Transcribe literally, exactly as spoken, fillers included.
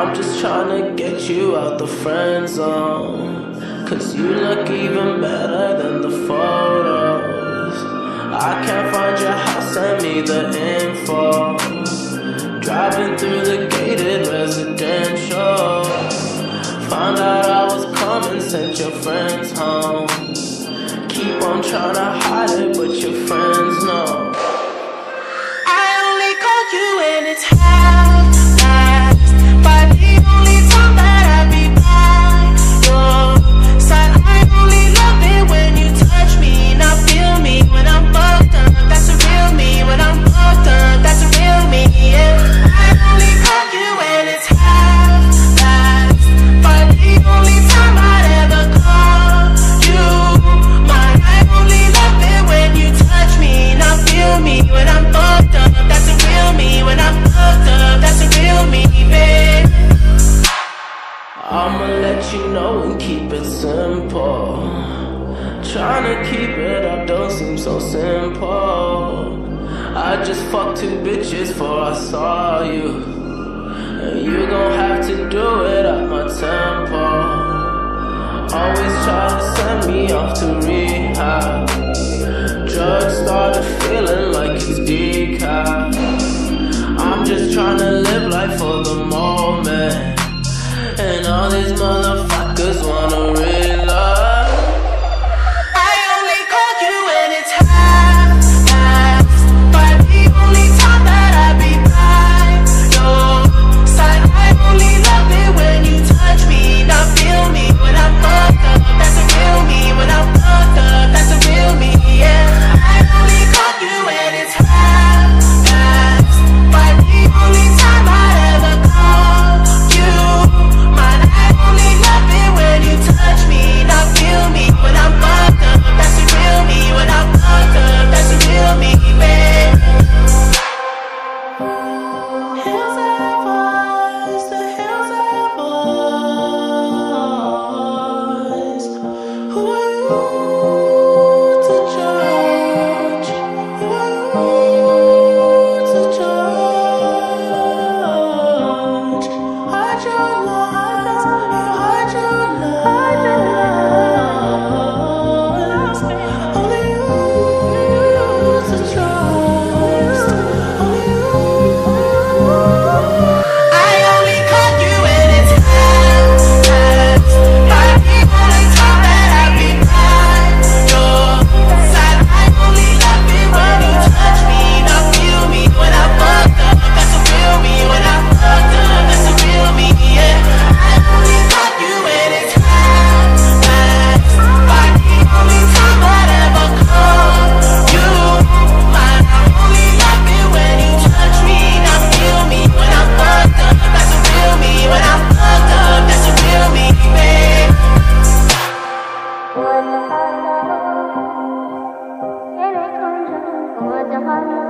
I'm just trying to get you out the friend zone, cause you look even better than the photos. I can't find your house, send me the info. Driving through the gated residential, found out I was coming, sent your friends home. Keep on trying to hide it, but your friends know. I only call you when it's half past, but the only time that I be by your side. I only love it when you touch me, not feel me when I'm fucked up. That's a real me. When I'm fucked up, that's a real me, yeah. I only call you when it's half past, but the only time I'd ever call you mine. I only love it when you touch me, not feel me when I'm fucked up. That's a real me. When I'm fucked up, that's a real me, babe. I'ma let you know and keep it simple. Trying to keep it up don't seem so simple. I just fucked two bitches before I saw you, and you gon' have to do it at my tempo. Always try to send me off to rehab. Drugs started feeling like it's decaf. I'm just trying to live life for the moment, and all these motherfuckers wanna realize. I only call you when it's half past, but the only time that I be by your side. I only love it when you touch me, not feel me when I'm fucked up. That's a real me. When I'm fucked up, that's a real me, yeah. I only call you when it's half past, but the only time I'd ever call you mine. I only love it when you touch me, not feel me when I'm fucked up. That's a real me. When I'm fucked up, that's a real me, babe. Hills have eyes, the hills have eyes. Who are you to judge? Who are you to judge? Hide your lies, hide your lies. Only you to trust, only you. I only call you when it's half past, but the only time that I be by your side. I only love it when you touch me, not feel me when I'm fucked up. That's a real me. When I'm fucked up, that's a real me, yeah. I only call you when it's half past, but the only time I'd ever call you mine. I only love it when you touch me, not feel me when I'm fucked up. That's a real me. When I'm fucked up, that's a real me, babe. What the